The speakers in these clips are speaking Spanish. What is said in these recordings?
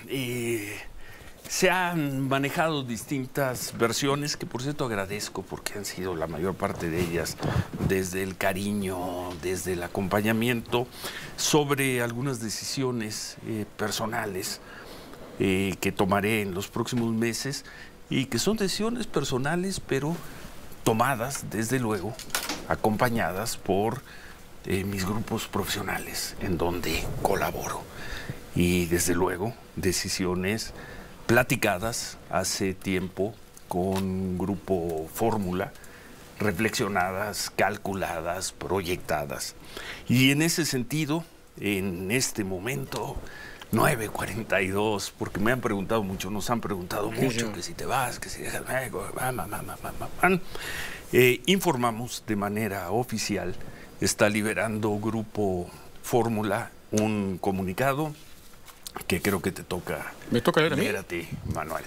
se han manejado distintas versiones, que por cierto agradezco porque han sido la mayor parte de ellas desde el cariño, desde el acompañamiento, sobre algunas decisiones personales que tomaré en los próximos meses y que son decisiones personales, pero tomadas, desde luego, acompañadas por mis grupos profesionales en donde colaboro. Y desde luego, decisiones platicadas hace tiempo con Grupo Fórmula, reflexionadas, calculadas, proyectadas. Y en ese sentido, en este momento, 9:42, porque me han preguntado mucho, nos han preguntado mucho, que si te vas, que si dejas, informamos de manera oficial, está liberando Grupo Fórmula un comunicado que creo que te toca. ¿Me toca leer a ti, Manuel?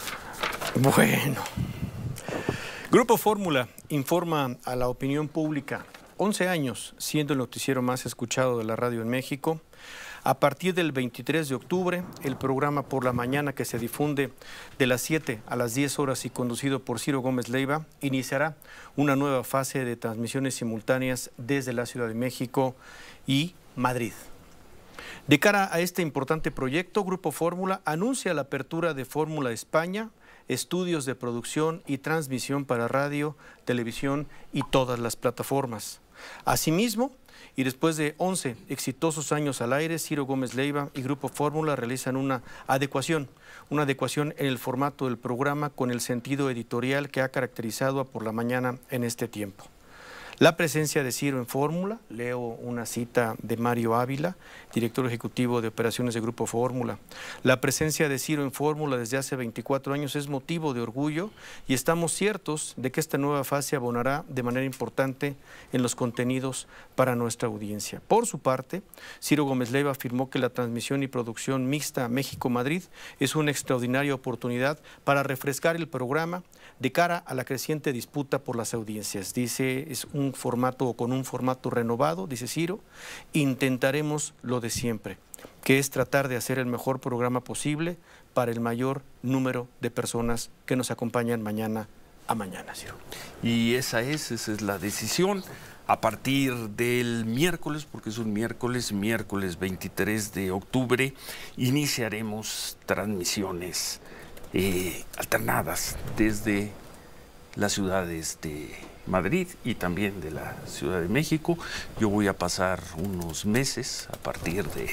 Bueno. Grupo Fórmula informa a la opinión pública, 11 años siendo el noticiero más escuchado de la radio en México. A partir del 23 de octubre, el programa Por la Mañana, que se difunde de las 7 a las 10 horas y conducido por Ciro Gómez Leiva, iniciará una nueva fase de transmisiones simultáneas desde la Ciudad de México y Madrid. De cara a este importante proyecto, Grupo Fórmula anuncia la apertura de Fórmula España, estudios de producción y transmisión para radio, televisión y todas las plataformas. Asimismo, y después de 11 exitosos años al aire, Ciro Gómez Leiva y Grupo Fórmula realizan una adecuación en el formato del programa con el sentido editorial que ha caracterizado a Por la Mañana en este tiempo. La presencia de Ciro en Fórmula, leo una cita de Mario Ávila, director ejecutivo de operaciones de Grupo Fórmula. La presencia de Ciro en Fórmula desde hace 24 años es motivo de orgullo y estamos ciertos de que esta nueva fase abonará de manera importante en los contenidos para nuestra audiencia. Por su parte, Ciro Gómez Leiva afirmó que la transmisión y producción mixta México-Madrid es una extraordinaria oportunidad para refrescar el programa de cara a la creciente disputa por las audiencias. Dice, es un formato con un formato renovado, dice Ciro, intentaremos lo de siempre, que es tratar de hacer el mejor programa posible para el mayor número de personas que nos acompañan mañana a mañana, Ciro. Y esa es la decisión. A partir del miércoles, porque es un miércoles 23 de octubre, iniciaremos transmisiones alternadas desde las ciudades de Madrid y también de la Ciudad de México. Yo voy a pasar unos meses a partir de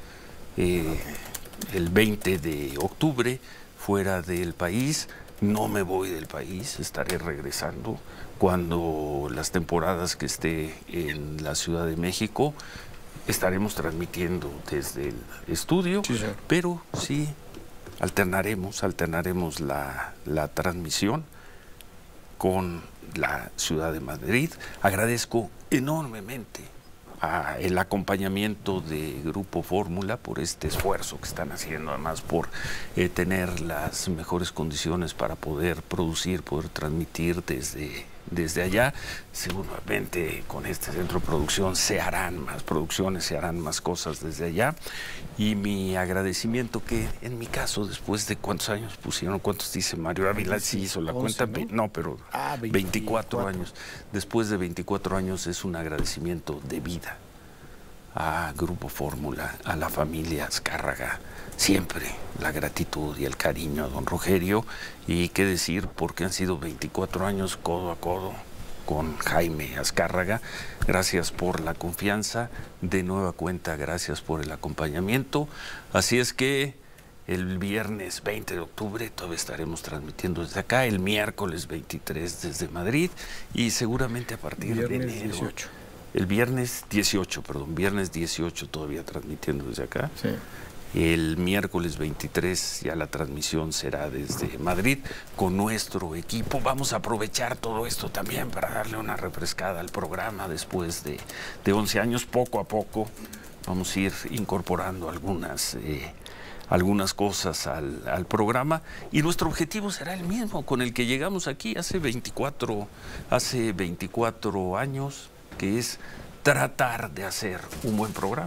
el 20 de octubre fuera del país. No me voy del país, estaré regresando cuando las temporadas que esté en la Ciudad de México estaremos transmitiendo desde el estudio, sí, pero sí alternaremos la transmisión con la Ciudad de Madrid. Agradezco enormemente el acompañamiento de Grupo Fórmula por este esfuerzo que están haciendo, además por tener las mejores condiciones para poder producir, poder transmitir desde allá. Seguramente con este centro de producción se harán más producciones, se harán más cosas desde allá. Y mi agradecimiento que en mi caso, después de ¿cuántos años pusieron? ¿Cuántos dice Mario Ávila? Sí hizo la 11, cuenta, ¿no? Pero 24 años. Después de 24 años es un agradecimiento de vida a Grupo Fórmula, a la familia Azcárraga, siempre la gratitud y el cariño a don Rogelio, y qué decir, porque han sido 24 años codo a codo con Jaime Azcárraga. Gracias por la confianza, de nueva cuenta gracias por el acompañamiento. Así es que el viernes 20 de octubre todavía estaremos transmitiendo desde acá, el miércoles 23 desde Madrid y seguramente a partir de enero. 18. El viernes 18, viernes 18 todavía transmitiendo desde acá. Sí. El miércoles 23 ya la transmisión será desde Madrid con nuestro equipo. Vamos a aprovechar todo esto también para darle una refrescada al programa después de 11 años. Poco a poco vamos a ir incorporando algunas cosas al programa y nuestro objetivo será el mismo con el que llegamos aquí hace 24 años, que es tratar de hacer un buen programa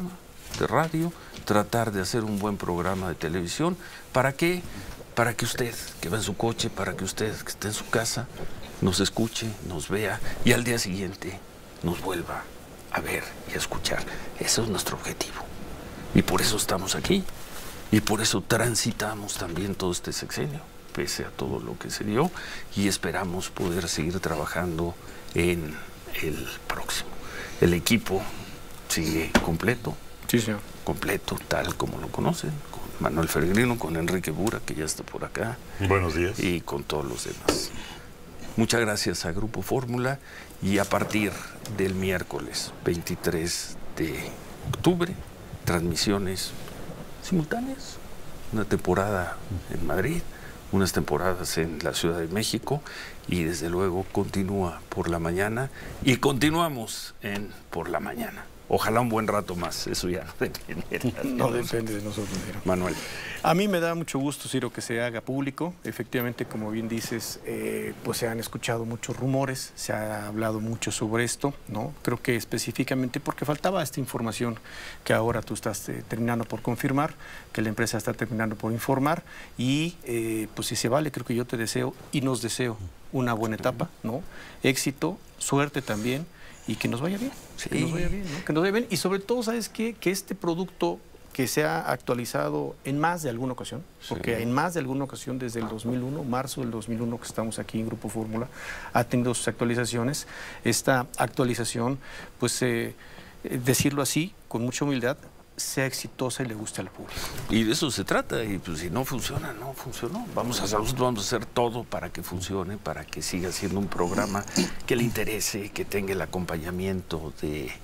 de radio, tratar de hacer un buen programa de televisión. ¿Para qué? Para que usted, que va en su coche, para que usted, que esté en su casa, nos escuche, nos vea y al día siguiente nos vuelva a ver y a escuchar. Ese es nuestro objetivo. Y por eso estamos aquí. Y por eso transitamos también todo este sexenio, pese a todo lo que se dio. Y esperamos poder seguir trabajando en el próximo. El equipo sigue completo. Sí, señor. Completo, tal como lo conocen. Con Manuel Ferregrino, con Enrique Bura, que ya está por acá. Buenos días. Y con todos los demás. Muchas gracias a Grupo Fórmula y a partir del miércoles 23 de octubre, transmisiones simultáneas, una temporada en Madrid, unas temporadas en la Ciudad de México y desde luego continúa por la mañana y continuamos en por la mañana. Ojalá un buen rato más, eso ya no depende. No depende de nosotros, Ciro. Manuel. A mí me da mucho gusto, Ciro, que se haga público. Efectivamente, como bien dices, pues se han escuchado muchos rumores, se ha hablado mucho sobre esto, ¿no? Creo que específicamente porque faltaba esta información que ahora tú estás terminando por confirmar, que la empresa está terminando por informar y pues si se vale, creo que yo te deseo y nos deseo una buena etapa, ¿no? Éxito, suerte también. Y que nos vaya bien, sí. Que nos vaya bien, ¿no? Que nos vaya bien. Y sobre todo, ¿sabes qué? Que este producto que se ha actualizado en más de alguna ocasión, porque sí. En más de alguna ocasión desde el 2001, marzo del 2001 que estamos aquí en Grupo Fórmula, ha tenido sus actualizaciones. Esta actualización, pues decirlo así, con mucha humildad, sea exitosa y le guste al público. Y de eso se trata, y pues si no funciona, no funcionó. Nosotros vamos a hacer todo para que funcione, para que siga siendo un programa que le interese, que tenga el acompañamiento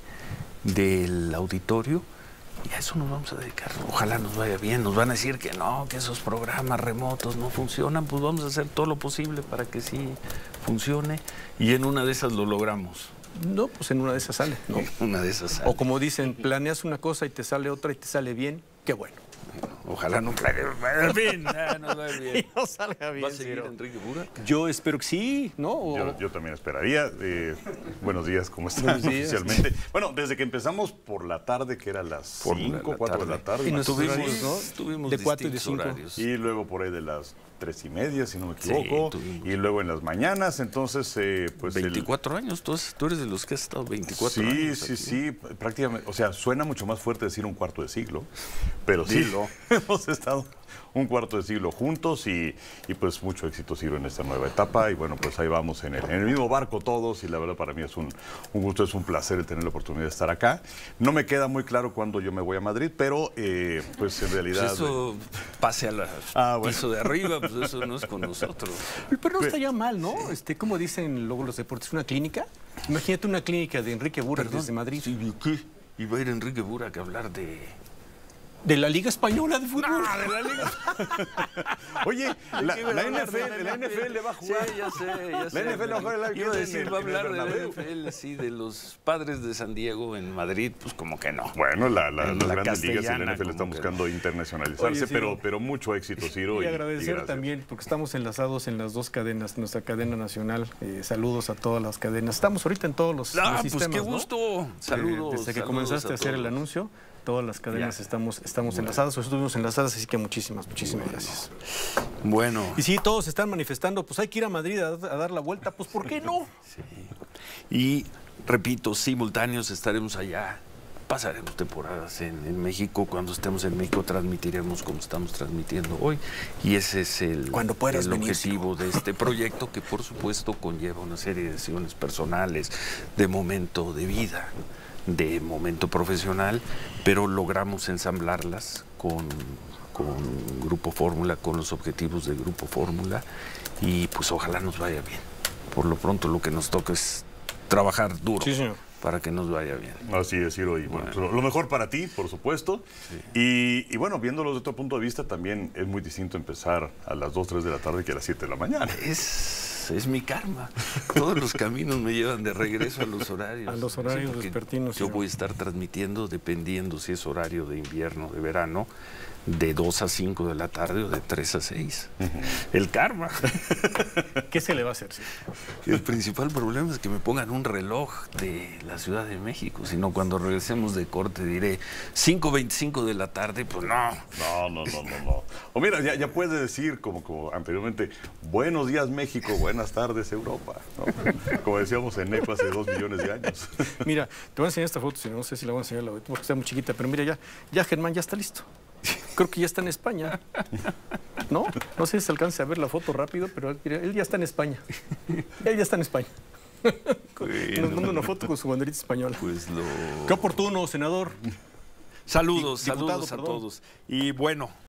del auditorio, y a eso nos vamos a dedicar. Ojalá nos vaya bien. Nos van a decir que no, que esos programas remotos no funcionan, pues vamos a hacer todo lo posible para que sí funcione, y en una de esas lo logramos. No, pues en una de esas sale, ¿no? Una de esas sale. O como dicen, planeas una cosa y te sale otra y te sale bien, qué bueno. Ojalá no planees bien, no va bien. Y no salga bien. ¿Va a seguir Enrique Bura? Yo espero que sí, ¿no? Yo también esperaría. Buenos días, ¿cómo están? Buenos días. Oficialmente. Bueno, desde que empezamos por la tarde, que era las 5, 4 de la tarde. Y nos tuvimos, ¿no? Tuvimos de 4 y de 5. horarios. Y luego por ahí de las 3:30, si no me equivoco. Sí, y luego en las mañanas, entonces, pues 24 años, tú eres de los que has estado 24 años. Sí, prácticamente. O sea, suena mucho más fuerte decir un cuarto de siglo, pero Dilo. sí, hemos estado un cuarto de siglo juntos y pues mucho éxito, Ciro, en esta nueva etapa. Y bueno, pues ahí vamos en el mismo barco todos y la verdad para mí es un gusto, es un placer el tener la oportunidad de estar acá. No me queda muy claro cuándo yo me voy a Madrid, pero pues en realidad... Pues eso pase al piso de arriba, pues eso no es con nosotros. Pero no está ya mal, ¿no? Como dicen luego los deportes, una clínica. Imagínate una clínica de Enrique Bura desde Madrid. Sí, ¿qué? Iba a ir Enrique Bura a hablar ¿De la Liga Española de Fútbol? No, de la Liga. Oye, la NFL va a jugar. Sí, ya sé. La NFL va a jugar el Iba a decir, va a hablar de la Bernabéu. NFL, sí, de los Padres de San Diego en Madrid, pues como que no. Bueno, las grandes ligas y castellana, la NFL como están que buscando internacionalizarse, Oye, sí, pero mucho éxito, Ciro. Y agradecer gracias. también, porque estamos enlazados en las dos cadenas, nuestra cadena nacional. Saludos a todas las cadenas. Estamos ahorita en todos los Ah, sistemas, pues qué ¿no? gusto. Saludos. Desde que saludos comenzaste a hacer el todos. anuncio, todas las cadenas Ya. estamos enlazadas, nosotros estuvimos enlazadas, así que muchísimas gracias. Bueno. Y sí, todos se están manifestando, pues hay que ir a Madrid a dar la vuelta, pues ¿por qué no? Sí. Y repito, simultáneos estaremos allá. Pasaremos temporadas en México. Cuando estemos en México transmitiremos como estamos transmitiendo hoy. Y ese es Cuando puedas el venir, objetivo de este proyecto, que por supuesto conlleva una serie de decisiones personales, de momento de vida, de momento profesional, pero logramos ensamblarlas con Grupo Fórmula, con los objetivos de Grupo Fórmula, y pues ojalá nos vaya bien. Por lo pronto lo que nos toca es trabajar duro. Sí, señor. Para que nos vaya bien. Así es, Ciro. Y bueno, pues, lo mejor para ti, por supuesto. Sí. Y bueno, viéndolo desde otro punto de vista, también es muy distinto empezar a las 2, 3 de la tarde que a las 7 de la mañana. Es mi karma. Todos los caminos me llevan de regreso a los horarios. A los horarios porque vespertinos. Yo voy a estar transmitiendo dependiendo si es horario de invierno, de verano, de 2 a 5 de la tarde o de 3 a 6. El karma. ¿Qué se le va a hacer? Sí? El principal problema es que me pongan un reloj de la Ciudad de México, sino cuando regresemos de corte diré 5:25 de la tarde, pues no. No. O mira, ya puede decir, como anteriormente, buenos días México, buenas tardes Europa, ¿no? Como decíamos en ECO hace 2 millones de años. Mira, te voy a enseñar esta foto, si no sé si la voy a enseñar porque está muy chiquita, pero mira, ya Germán ya está listo. Creo que ya está en España. ¿No? No sé si se alcance a ver la foto rápido, pero mira, él ya está en España. Él ya está en España. Nos manda una foto con su banderita española. Pues Qué oportuno, senador. Saludos Diputado, a perdón. todos. Y bueno,